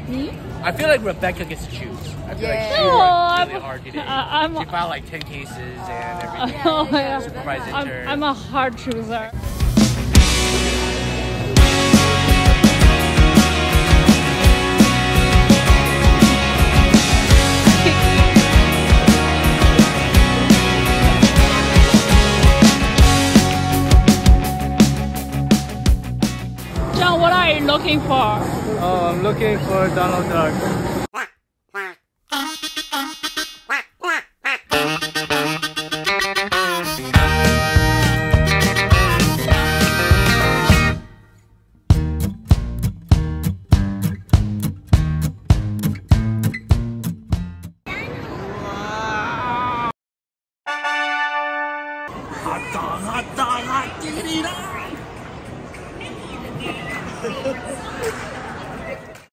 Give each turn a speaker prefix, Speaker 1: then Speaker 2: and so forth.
Speaker 1: Me?
Speaker 2: I feel like Rebecca gets to choose. I feel like she
Speaker 1: No,
Speaker 2: worked really hard today. She filed like 10 cases and everything.
Speaker 1: Oh my God.
Speaker 2: Supervised intern.
Speaker 1: I'm a hard chooser. John, what are you looking for?
Speaker 3: Oh, I'm looking for Donald Duck.
Speaker 2: Hot dog, hot dog, hot diggity dog!